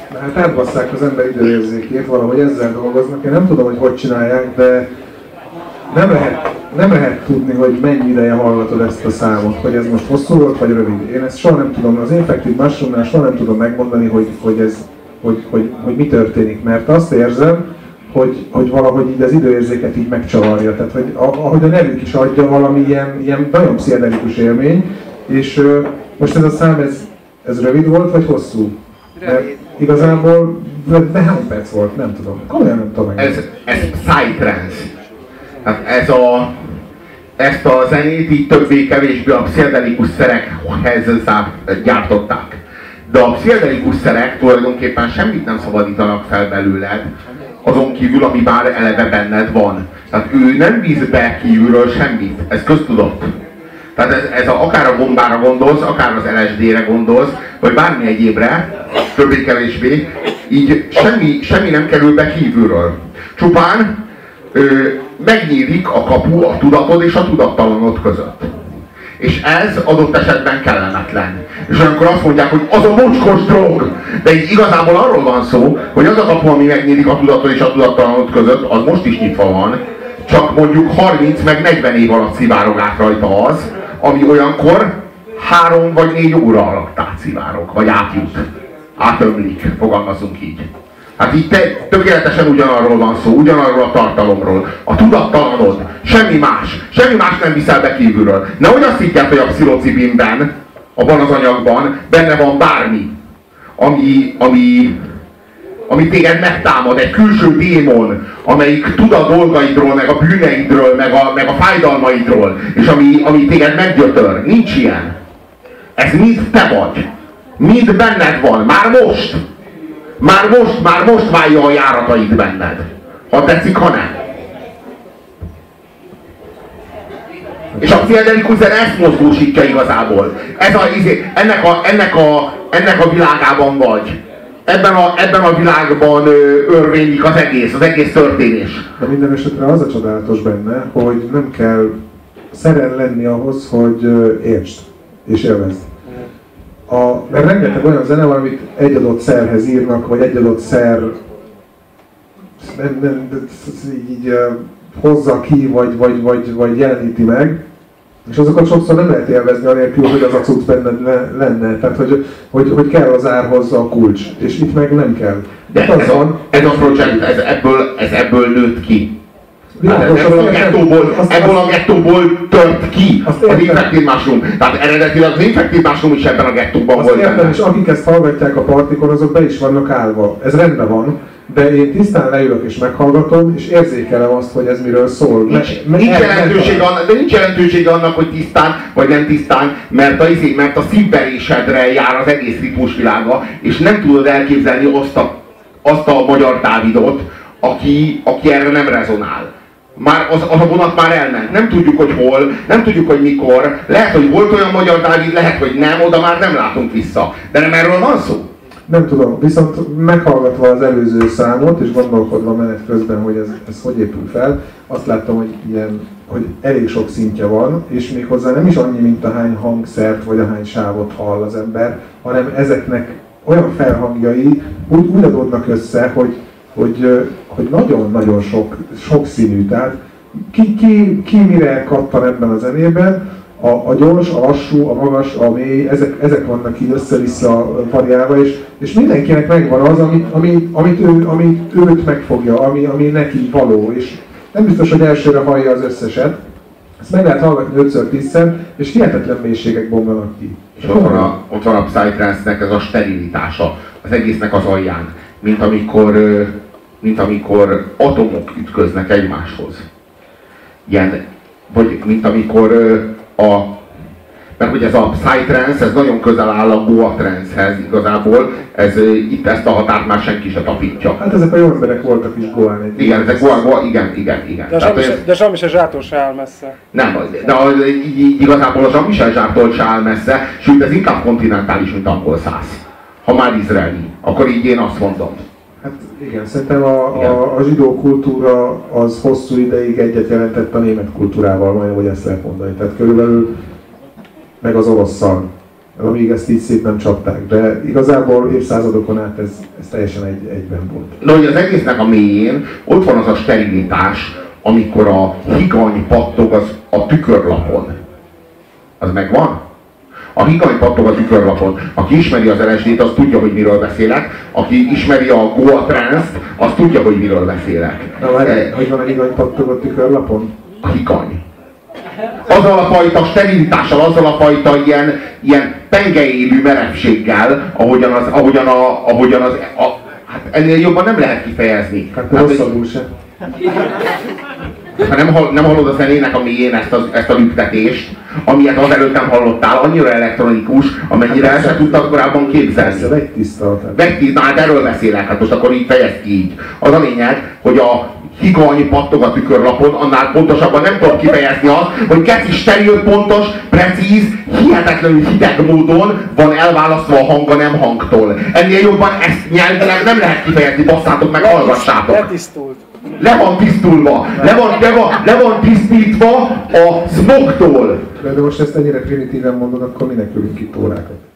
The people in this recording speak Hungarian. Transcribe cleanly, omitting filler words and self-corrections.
Hát átbasszák az ember időérzékét, valahogy ezzel dolgoznak. Én nem tudom, hogy csinálják, de nem lehet tudni, hogy mennyi ideje hallgatod ezt a számot, hogy ez most hosszú volt, vagy rövid. Én ezt soha nem tudom, az Infected Mushroomnál soha nem tudom megmondani, hogy mi történik, mert azt érzem, hogy valahogy így az időérzéket így megcsavarja. Tehát, hogy ahogy a nevük is adja, valami ilyen nagyon pszichedelikus élmény, és most ez a szám, ez rövid volt, vagy hosszú? Rövid. Igazából, de hány perc volt? Nem tudom. Komolyan nem tudom meg. Ez psytrance. Hát ezt a zenét így többé-kevésbé a pszichedelikus szerekhez gyártották. De a pszichedelikus szerek tulajdonképpen semmit nem szabadítanak fel belőled, azon kívül, ami már eleve benned van. Tehát ő nem víz be kívülről semmit, ez köztudott. Tehát ez akár a gombára gondolsz, akár az LSD-re gondolsz, vagy bármi egyébre, többé-kevésbé, így semmi nem kerül be kívülről. Csupán megnyílik a kapu a tudatod és a tudattalanod között. És ez adott esetben kellemetlen. És olyankor azt mondják, hogy az a mocskos drog! De így igazából arról van szó, hogy az a kapu, ami megnyílik a tudatod és a tudattalanod között, az most is nyitva van, csak mondjuk 30 meg 40 év alatt szivárog át rajta az, ami olyankor 3 vagy 4 óra alatt átszivárog, vagy átjut. Átömlik, fogalmazunk így. Hát így tökéletesen ugyanarról van szó, ugyanarról a tartalomról. A tudattalanod, semmi más nem viszel be kívülről. Nehogy azt higgyed, hogy a pszilocibinben, abban az anyagban benne van bármi, ami téged megtámad, egy külső démon, amelyik tud a dolgaidról, meg a bűneidről, meg a fájdalmaidról, és ami téged meggyötör. Nincs ilyen. Ez mind te vagy. Mind benned van. Már most válja a járatait benned. Ha tetszik, ha nem. És a pszichedelikus zene ezt mozgósítja igazából. Ennek a világában vagy. Ebben a világban örvénylik az egész történés. De minden esetre az a csodálatos benne, hogy nem kell szeren lenni ahhoz, hogy értsd és élvezd. Mert rengeteg olyan zene van, amit egy adott szerhez írnak, vagy egy adott szer így hozza ki, vagy jeleníti meg, és azokat sokszor nem lehet élvezni anélkül, hogy az a cucc benned lenne. Tehát, hogy kell az árhoz a kulcs, és itt meg nem kell. De ez a projekt, ez ebből nőtt ki. Ebből a gettóból tört ki az Infected Mushroom. Tehát eredetileg az Infected Mushroom is ebben a gettóban volt benne. És akik ezt hallgatják a partikon, azok be is vannak állva. Ez rendben van, de én tisztán leülök és meghallgatom, és érzékelem azt, hogy ez miről szól. Nincs jelentősége annak, hogy tisztán vagy nem tisztán, mert a szívverésedre jár az egész ritmusvilága, és nem tudod elképzelni azt a magyar Dávidot, aki erre nem rezonál. Az a vonat már elment. Nem tudjuk, hogy hol, nem tudjuk, hogy mikor. Lehet, hogy volt olyan magyar Dávid, lehet, hogy nem, oda már nem látunk vissza. De nem erről van szó? Nem tudom, viszont meghallgatva az előző számot, és gondolkodva menet közben, hogy ez hogy épül fel, azt láttam, hogy elég sok szintje van, és méghozzá nem is annyi, mint ahány hangszert, vagy ahány sávot hall az ember, hanem ezeknek olyan felhangjai úgy adódnak össze, hogy nagyon-nagyon sok színű. Tehát ki mire kattan ebben a zenében, a gyors, a lassú, a magas, a mély, ezek vannak így össze-vissza variálva, és mindenkinek megvan az, amit őt megfogja, ami neki való, és nem biztos, hogy elsőre hallja az összeset. Ezt meg lehet hallgatni 5-10-szer, és hihetetlen mélységek bomlanak ki. És ott van a psytrance-nek ez a sterilitása, az egésznek az alján, mint amikor atomok ütköznek egymáshoz. Vagy mint amikor mert hogy ez a psytrance, ez nagyon közel áll a goa trance-hez igazából, itt ezt a határt már senki se tapintja. Hát ezek a jó emberek voltak is goán egy. Igen, ezek igen. De Jean-Michel Zsától se áll messze. Nem, de igazából a Jean-Michel Zsától se áll messze, sőt ez inkább kontinentális, mint angol száz. Ha már izraeli, akkor így én azt mondom. Hát igen, szerintem a zsidó kultúra az hosszú ideig egyet jelentett a német kultúrával, majdnem, hogy ezt lehet mondani. Tehát körülbelül meg az orosszal. amíg ezt így szép nem csapták. De igazából évszázadokon át ez teljesen egyben volt. De hogy az egésznek a mélyén ott van az a sterilitás, amikor a higany pattog a tükörlapon. Az megvan? A higany pattog a tükörlapon. Aki ismeri az LSD-t, az tudja, hogy miről beszélek. Aki ismeri a Goa Trance-t, az tudja, hogy miről beszélek. Na várj, hogy van a higany pattog a tükörlapon? A higany. Azzal a fajta sterilitással, azzal a fajta ilyen pengeélű merevséggel, ahogyan az hát ennél jobban nem lehet kifejezni. Hát rosszabbul sem. Ha nem hallod a zenének a mélyén ezt a lüktetést, amilyet azelőtt nem hallottál, annyira elektronikus, amennyire el sem tudtad korábban képzelni. Persze, vegytiszta. Na hát erről beszélek, hát most akkor így fejezd ki így. Az a lényeg, hogy a higany pattog a tükörlapon, annál pontosabban nem tudom kifejezni azt, hogy keci steril, pontos, precíz, hihetetlenül hideg módon van elválasztva a hang a nem hangtól. Ennél jobban ezt nyelvileg nem lehet kifejezni, basszátok meg, hallgassátok. Letisztult. Le van tisztulva, le van tisztítva a smogtól. De most ezt ennyire primitíven mondod, akkor minek ülünk itt órákat?